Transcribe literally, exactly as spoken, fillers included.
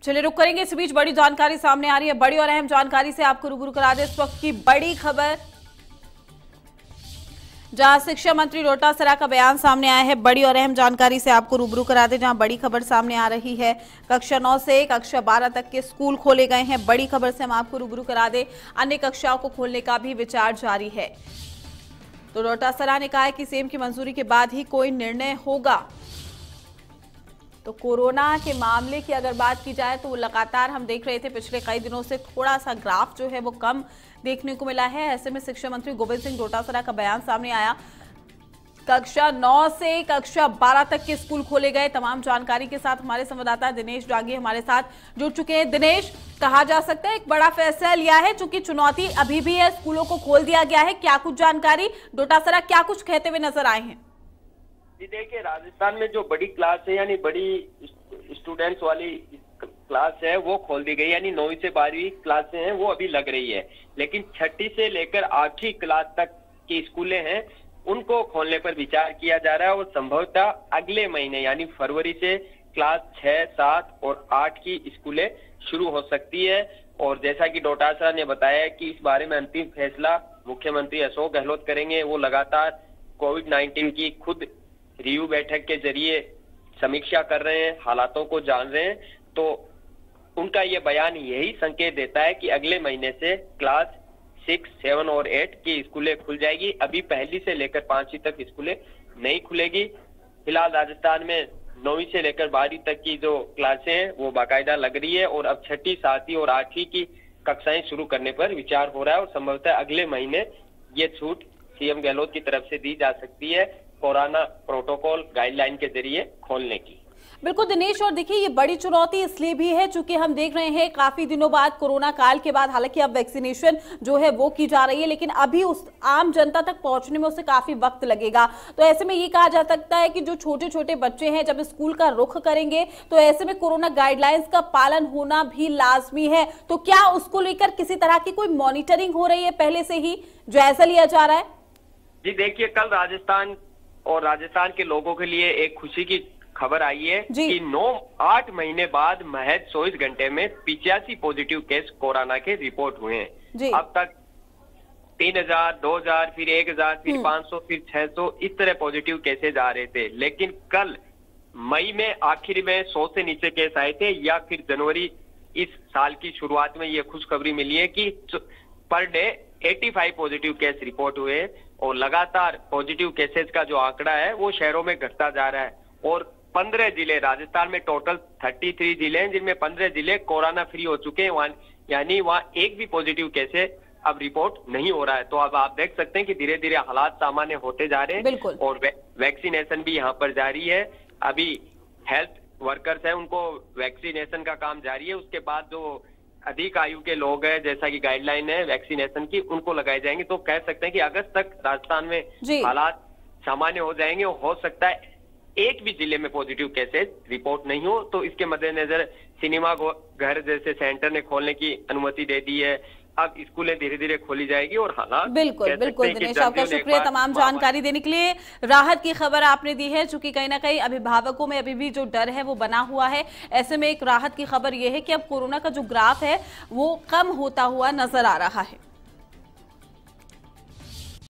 चलिए रुक करेंगे। इस बीच बड़ी जानकारी सामने आ रही है। बड़ी और अहम जानकारी से आपको रूबरू करा दे इस वक्त की बड़ी खबर, जहां शिक्षा मंत्री डोटासरा का बयान सामने आया है। बड़ी और अहम जानकारी से आपको रूबरू करा दे, जहां बड़ी खबर सामने आ रही है। कक्षा नौ से कक्षा बारह तक के स्कूल खोले गए हैं। बड़ी खबर से हम आपको रूबरू करा दे, अन्य कक्षाओं को खोलने का भी विचार जारी है। तो डोटासरा ने कहा है कि सीएम की मंजूरी के बाद ही कोई निर्णय होगा। तो कोरोना के मामले की अगर बात की जाए तो लगातार हम देख रहे थे पिछले कई दिनों से थोड़ा सा ग्राफ जो है वो कम देखने को मिला है। ऐसे में शिक्षा मंत्री गोविंद सिंह डोटासरा का बयान सामने आया। कक्षा नौ से कक्षा बारह तक के स्कूल खोले गए। तमाम जानकारी के साथ हमारे संवाददाता दिनेश डांगी हमारे साथ जुड़ चुके हैं। दिनेश, कहा जा सकता है एक बड़ा फैसला लिया है, चूंकि चुनौती अभी भी है, स्कूलों को खोल दिया गया है। क्या कुछ जानकारी, डोटासरा क्या कुछ कहते हुए नजर आए हैं? जी देखिए, राजस्थान में जो बड़ी क्लास है यानी बड़ी स्टूडेंट्स वाली क्लास है वो खोल दी गई, यानी नौवीं से बारहवीं क्लासें हैं वो अभी लग रही है। लेकिन छठी से लेकर आठवीं क्लास तक की स्कूलें हैं उनको खोलने पर विचार किया जा रहा है और संभवतः अगले महीने यानी फरवरी से क्लास छह, सात और आठ की स्कूलें शुरू हो सकती है। और जैसा कि डोटासरा ने बताया कि इस बारे में अंतिम फैसला मुख्यमंत्री अशोक गहलोत करेंगे। वो लगातार कोविड नाइन्टीन की खुद रिव्यू बैठक के जरिए समीक्षा कर रहे हैं, हालातों को जान रहे हैं। तो उनका ये बयान यही संकेत देता है कि अगले महीने से क्लास सिक्स, सेवन और एट की स्कूलें खुल जाएगी। अभी पहली से लेकर पांचवी तक स्कूलें नहीं खुलेगी। फिलहाल राजस्थान में नौवीं से लेकर बारहवीं तक की जो क्लासें हैं वो बाकायदा लग रही है और अब छठी, सातवीं और आठवीं की कक्षाएं शुरू करने पर विचार हो रहा है और संभवतः अगले महीने ये छूट सीएम गहलोत की तरफ से दी जा सकती है कोरोना प्रोटोकॉल गाइडलाइन के जरिए खोलने की। बिल्कुल दिनेश, और देखिए ये बड़ी चुनौती इसलिए भी है चूंकि हम देख रहे हैं काफी दिनों बाद, कोरोना काल के बाद, हालांकि अब वैक्सीनेशन जो है वो की जा रही है, लेकिन अभी उस आम जनता तक पहुंचने में उसे काफी वक्त लगेगा। तो ऐसे में ये कहा जा सकता है कि जो छोटे छोटे बच्चे हैं जब स्कूल का रुख करेंगे तो ऐसे में कोरोना गाइडलाइंस का पालन होना भी लाजमी है। तो क्या उसको लेकर किसी तरह की कोई मॉनिटरिंग हो रही है, पहले से ही जायजा लिया जा रहा है? जी देखिए, कल राजस्थान और राजस्थान के लोगों के लिए एक खुशी की खबर आई है कि नौ आठ महीने बाद महज चौबीस घंटे में पिचासी पॉजिटिव केस कोरोना के रिपोर्ट हुए हैं। अब तक तीन हजार, दो हजार, फिर एक हजार, फिर पांच सौ, फिर छह सौ इस तरह पॉजिटिव केसेज आ रहे थे। लेकिन कल मई में आखिर में सौ से नीचे केस आए थे, या फिर जनवरी इस साल की शुरुआत में ये खुशखबरी मिली है कि पर डे पचासी पॉजिटिव केस रिपोर्ट हुए और लगातार पॉजिटिव केसेस का जो आंकड़ा है वो शहरों में घटता जा रहा है। और पंद्रह जिले, राजस्थान में टोटल तैंतीस जिले हैं जिनमें पंद्रह जिले कोरोना फ्री हो चुके हैं, वहां यानी वहां एक भी पॉजिटिव केसेस अब रिपोर्ट नहीं हो रहा है। तो अब आप देख सकते हैं कि धीरे धीरे हालात सामान्य होते जा रहे हैं और वे, वैक्सीनेशन भी यहाँ पर जारी है। अभी हेल्थ वर्कर्स है उनको वैक्सीनेशन का काम जारी है, उसके बाद जो अधिक आयु के लोग हैं जैसा कि गाइडलाइन है वैक्सीनेशन की उनको लगाए जाएंगे। तो कह सकते हैं कि अगस्त तक राजस्थान में हालात सामान्य हो जाएंगे। और हो सकता है एक भी जिले में पॉजिटिव केसेस रिपोर्ट नहीं हो। तो इसके मद्देनजर सिनेमा घर जैसे सेंटर ने खोलने की अनुमति दे दी है। अब स्कूलें धीरे धीरे खोली जाएगी और हालात बिल्कुल बिल्कुल दिनेश, आपका शुक्रिया तमाम जानकारी देने के लिए। राहत की खबर आपने दी है, चूंकि कहीं ना कहीं अभिभावकों में अभी भी जो डर है वो बना हुआ है। ऐसे में एक राहत की खबर यह है कि अब कोरोना का जो ग्राफ है वो कम होता हुआ नजर आ रहा है।